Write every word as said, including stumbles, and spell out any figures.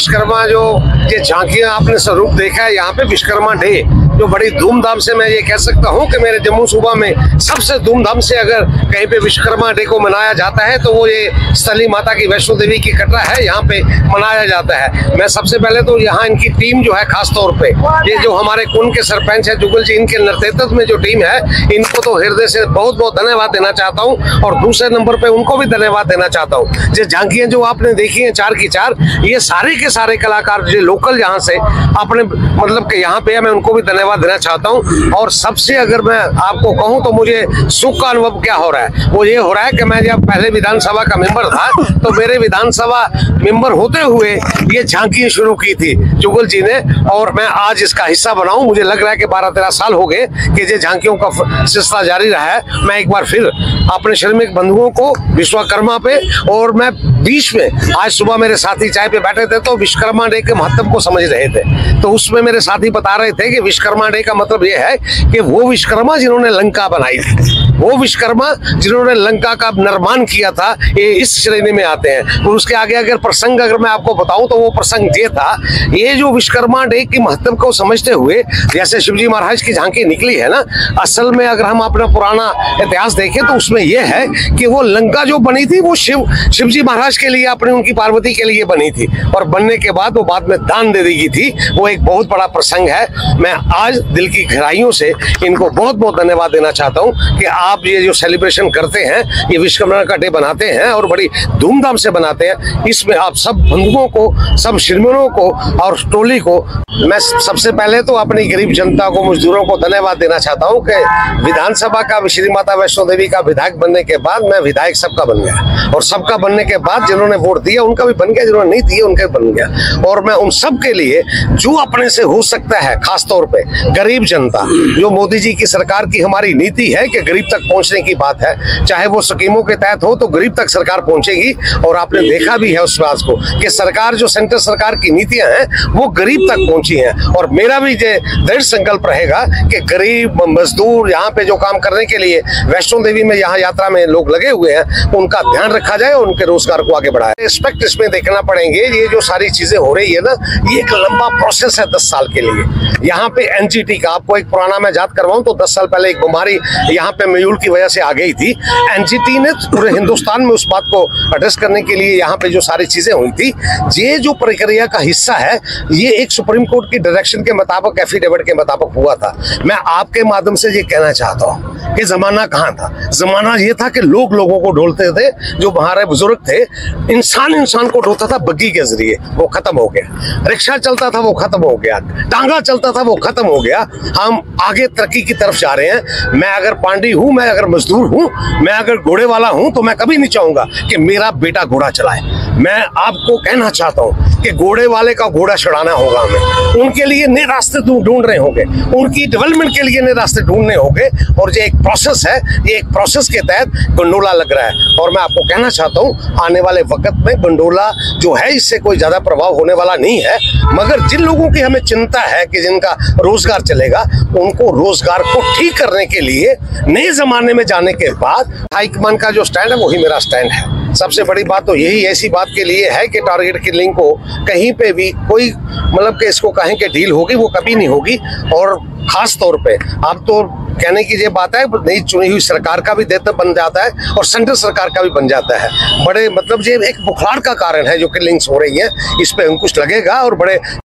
विश्वकर्मा जो ये झांकियां आपने स्वरूप देखा है यहाँ पे विश्वकर्मा डे जो बड़ी धूमधाम से, मैं ये कह सकता हूँ कि मेरे जम्मू सूबा में सबसे धूमधाम से अगर कहीं पे विश्वकर्मा डे को मनाया जाता है तो वो ये स्थली माता की वैष्णो देवी की कटरा है, यहाँ पे मनाया जाता है। मैं सबसे पहले तो यहाँ इनकी टीम जो है खास तौर पे ये जो हमारे कुन के सरपंच है जुगल जी, इनके नेतृत्व में जो टीम है इनको तो हृदय से बहुत बहुत धन्यवाद देना चाहता हूँ। और दूसरे नंबर पे उनको भी धन्यवाद देना चाहता हूँ। जो झांकियां जो आपने देखी हैं चार की चार, ये सारे के सारे कलाकार जो लोकल यहाँ से अपने मतलब के यहाँ पे है, मैं उनको भी धन्यवाद देना चाहता हूँ। और सबसे अगर मैं आपको कहूँ तो मुझे सुख का अनुभव क्या हो रहा है, वो ये हो रहा है कि मैं जब पहले विधानसभा का मेंबर था तो मेरे विधानसभा मेंबर होते हुए ये झांकी शुरू की थी जुगल जी ने, और मैं आज इसका हिस्सा बनाऊं। मुझे लग रहा है कि बारह तेरह साल हो गए कि ये झांकियों का सिलसिला जारी रहा है। मैं एक बार फिर अपने श्रमिक बंधुओं को विश्वकर्मा पे, और मैं बीच में आज सुबह मेरे साथी चाय पे बैठे थे तो विश्वकर्मा डे के महत्व को समझ रहे थे, तो उसमें मेरे साथी बता रहे थे कि विश्वकर्मा डे का मतलब ये है कि वो विश्वकर्मा जिन्होंने लंका बनाई थी, वो विश्वकर्मा जिन्होंने लंका का निर्माण किया था, ये इस श्रेणी में आते हैं। और उसके आगे अगर प्रसंग अगर मैं आपको बताऊं तो वो प्रसंग ये था, ये जो विश्वकर्मा डे की महत्व को समझते हुए जैसे शिवजी महाराज की झांकी निकली है ना, असल में अगर हम अपना पुराना इतिहास देखें तो उसमें यह है कि वो लंका जो बनी थी वो शिव शिवजी महाराज के लिए, अपनी उनकी पार्वती के लिए बनी थी, और बनने के बाद वो बाद में दान दे दी थी। वो एक बहुत बड़ा प्रसंग है। मैं आज दिल की गहराइयों से इनको बहुत बहुत धन्यवाद देना चाहता हूँ कि आप ये जो सेलिब्रेशन करते हैं, ये विश्वकर्मा का डे बनाते हैं और बड़ी धूमधाम से बनाते हैं। इसमें आप सब बंधुओं को, सब श्रीमनों को और टोली को मैं सबसे पहले तो अपनी गरीब जनता को, मजदूरों को धन्यवाद देना चाहता हूँ कि विधानसभा का श्री माता वैष्णो देवी का विधायक बनने के बाद मैं विधायक सबका बन गया, और सबका बनने के बाद जिन्होंने वोट दिया उनका भी बन गया, जिन्होंने नहीं दिया उनका भी बन गया। और मैं उन सब के लिए जो अपने से हो सकता है, खास तौर पे गरीब जनता, जो मोदी जी की सरकार की हमारी नीति है कि गरीब तक पहुंचने की बात है, चाहे वो स्कीमों के तहत हो तो गरीब तक सरकार पहुंचेगी। और आपने देखा भी है उस बात को कि सरकार जो सेंटर सरकार की नीतियां हैं वो गरीब तक पहुंची हैं। और मेरा भी दृढ़ संकल्प रहेगा कि गरीब मजदूर यहाँ पे जो काम करने के लिए वैष्णो देवी में यहाँ यात्रा में लोग लगे हुए हैं, उनका ध्यान रखा जाए और उनके रोजगार को आगे बढ़ाए। रिस्पेक्ट इसमें देखना पड़ेंगे, ये जो सारी चीजें हो रही है ना, ये एक लंबा प्रोसेस है दस साल के लिए। यहाँ पे एनजीटी का आपको एक पुराना मैं याद करवाऊं तो दस साल पहले एक बीमारी यहाँ पे मयूल की वजह से आ गई थी। एनजीटी ने पूरे हिंदुस्तान में उस बात को एड्रेस करने के लिए यहाँ पे जो सारी चीजें हुई थी, ये जो प्रक्रिया का हिस्सा है, ये एक सुप्रीम कोर्ट की डायरेक्शन के मुताबिक, एफिडेविट के मुताबिक हुआ था। मैं आपके माध्यम से ये कहना चाहता हूँ कि जमाना कहाँ था, जमाना ये था कि लोग लोगों को ढोलते थे, जो हमारे बुजुर्ग थे, इंसान इंसान को ढोता था बग्गी के जरिए, वो खत्म हो गया। रिक्शा चलता था वो खत्म हो गया, टांगा चलता था वो खत्म हो गया। हम आगे तरक्की की तरफ जा रहे हैं। मैं अगर पांडी हूँ, मैं अगर मजदूर हूँ, मैं अगर घोड़े वाला हूँ, तो मैं कभी नहीं चाहूंगा कि मेरा बेटा घोड़ा चलाए। मैं आपको कहना चाहता हूँ कि घोड़े वाले का घोड़ा चढ़ाना होगा हमें, उनके लिए नए रास्ते ढूंढ रहे होंगे, उनकी डेवलपमेंट के लिए नए रास्ते ढूंढने होंगे। और ये एक प्रोसेस है, ये एक प्रोसेस के तहत गंडोला लग रहा है। और मैं आपको कहना चाहता हूँ आने वाले वक्त में गंडोला जो है, इससे कोई ज्यादा प्रभाव होने वाला नहीं है, मगर जिन लोगों की हमें चिंता है कि जिनका रोजगार चलेगा, उनको रोजगार को ठीक करने के लिए नए जमाने में जाने के बाद हाईकमान का जो स्टैंड है वही मेरा स्टैंड है। सबसे बड़ी बात तो यही ऐसी बात के लिए है कि टारगेट किलिंग को कहीं पे भी कोई मतलब कि इसको कहें कि डील होगी, वो कभी नहीं होगी। और खास तौर पे अब तो कहने की ये बात है, नई चुनी हुई सरकार का भी दायित्व बन जाता है और सेंट्रल सरकार का भी बन जाता है। बड़े मतलब ये एक बुखार का कारण है जो किलिंग्स हो रही है, इस पे अंकुश लगेगा और बड़े